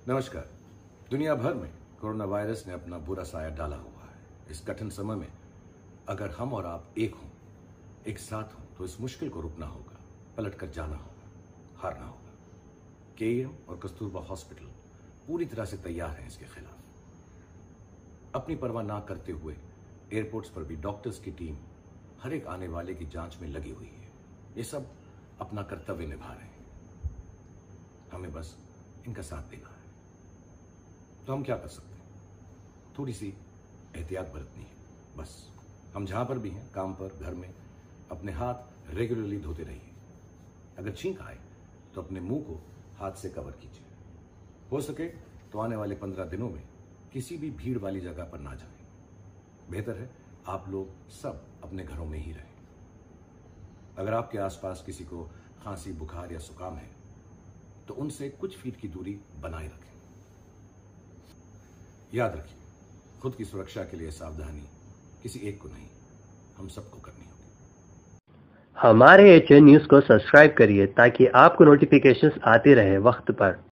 नमस्कार। दुनिया भर में कोरोना वायरस ने अपना बुरा साया डाला हुआ है। इस कठिन समय में अगर हम और आप एक हों, एक साथ हों, तो इस मुश्किल को रुकना होगा, पलट कर जाना होगा, हारना होगा। केईएम और कस्तूरबा हॉस्पिटल पूरी तरह से तैयार हैं इसके खिलाफ। अपनी परवाह ना करते हुए एयरपोर्ट्स पर भी डॉक्टर्स की टीम हर एक आने वाले की जांच में लगी हुई है। ये सब अपना कर्तव्य निभा रहे हैं, हमें बस इनका साथ देना है। तो हम क्या कर सकते हैं? थोड़ी सी एहतियात बरतनी है बस। हम जहां पर भी हैं, काम पर, घर में, अपने हाथ रेगुलरली धोते रहिए। अगर छींक आए तो अपने मुंह को हाथ से कवर कीजिए। हो सके तो आने वाले 15 दिनों में किसी भी भीड़ वाली जगह पर ना जाएं। बेहतर है आप लोग सब अपने घरों में ही रहें। अगर आपके आसपास किसी को खांसी, बुखार या जुकाम है तो उनसे कुछ फीट की दूरी बनाए रखें। याद रखिए, खुद की सुरक्षा के लिए सावधानी किसी एक को नहीं, हम सबको करनी होगी। हमारे AHN न्यूज़ को सब्सक्राइब करिए ताकि आपको नोटिफिकेशंस आते रहे वक्त पर।